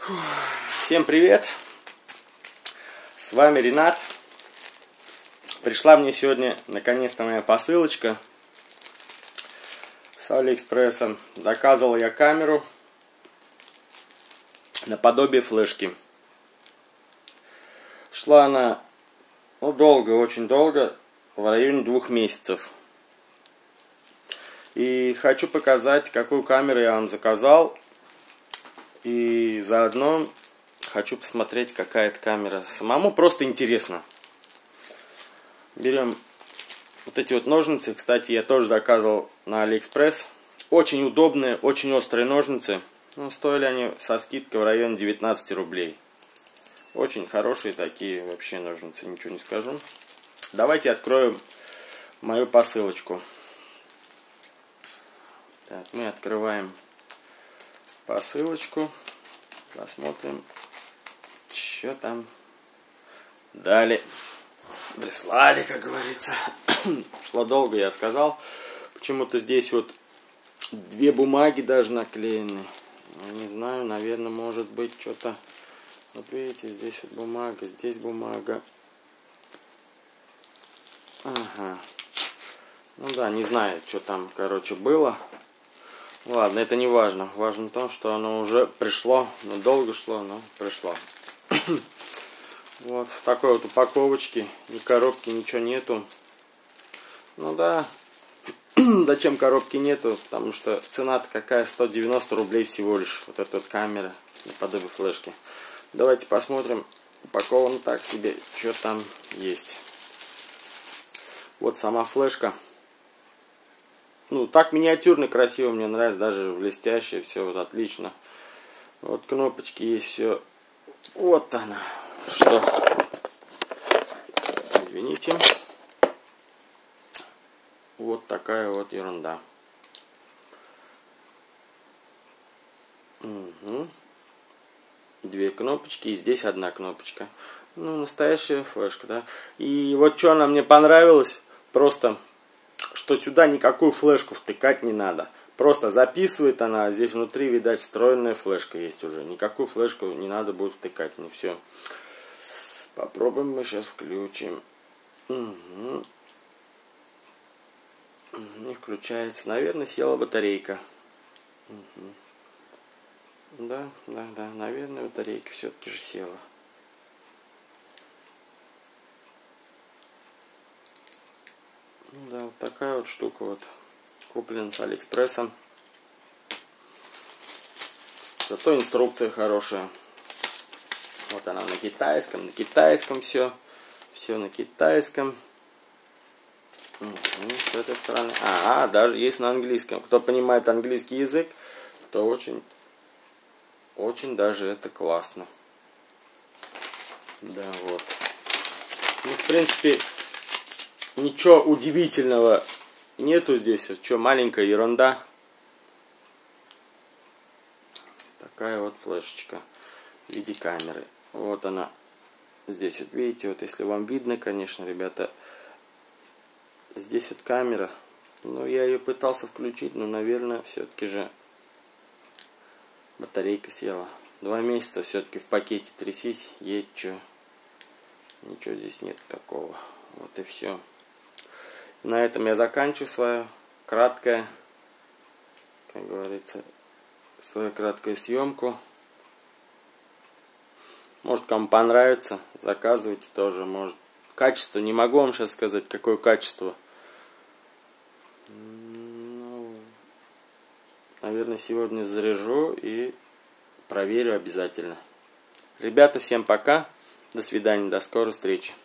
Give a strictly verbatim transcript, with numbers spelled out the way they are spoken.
Всем привет! С вами Ренат. Пришла мне сегодня наконец-то моя посылочка с Алиэкспресса. Заказывал я камеру наподобие флешки. Шла она ну, долго, очень долго, в районе двух месяцев. И хочу показать, какую камеру я вам заказал. И заодно хочу посмотреть, какая это камера. Самому просто интересно. Берем вот эти вот ножницы. Кстати, я тоже заказывал на Алиэкспресс. Очень удобные, очень острые ножницы. Ну, стоили они со скидкой в районе девятнадцати рублей. Очень хорошие такие вообще ножницы, ничего не скажу. Давайте откроем мою посылочку. Так, мы открываем посылочку. Посмотрим, что там дали. Прислали, как говорится. Шло долго, я сказал. Почему-то здесь вот две бумаги даже наклеены. Не знаю, наверное, может быть что-то. Вот видите, здесь вот бумага, здесь бумага. Ага. Ну да, не знаю, что там, короче, было. Ладно, это не важно. Важно то, что оно уже пришло. Ну, долго шло, но пришло. Вот в такой вот упаковочке. Ни коробки, ничего нету. Ну да. Зачем коробки нету? Потому что цена-то какая? сто девяносто рублей всего лишь. Вот эта вот камера наподобие флешки. Давайте посмотрим. Упаковано так себе. Что там есть. Вот сама флешка. Ну, так миниатюрно, красиво, мне нравится, даже блестящее, все вот отлично. Вот кнопочки есть, все. Вот она. Что? Извините. Вот такая вот ерунда. Угу. Две кнопочки, и здесь одна кнопочка. Ну, настоящая флешка, да. И вот что она мне понравилась, просто... что сюда никакую флешку втыкать не надо. Просто записывает она, а здесь внутри, видать, встроенная флешка есть уже. Никакую флешку не надо будет втыкать. Не все. Попробуем мы сейчас включим. Угу. Не включается. Наверное, села батарейка. Угу. Да, да, да. Наверное, батарейка все-таки же села. Да, вот такая вот штука вот. Куплена с Алиэкспресса. Зато инструкция хорошая. Вот она на китайском. На китайском все. Все на китайском. Угу, с этой стороны. А, даже есть на английском. Кто понимает английский язык, то очень, очень даже это классно. Да, вот. Ну, в принципе... ничего удивительного нету здесь. Вот что, маленькая ерунда. Такая вот флешечка в виде камеры. Вот она. Здесь вот видите, вот если вам видно, конечно, ребята. Здесь вот камера. Ну, я ее пытался включить, но, наверное, все-таки же батарейка села. Два месяца все-таки в пакете трясись. Есть что. Ничего здесь нет такого. Вот и все. На этом я заканчиваю свою краткое, как говорится, свою краткую съемку. Может, кому понравится, заказывайте тоже. Может, качество, не могу вам сейчас сказать, какое качество. Ну, наверное, сегодня заряжу и проверю обязательно. Ребята, всем пока. До свидания, до скорой встречи.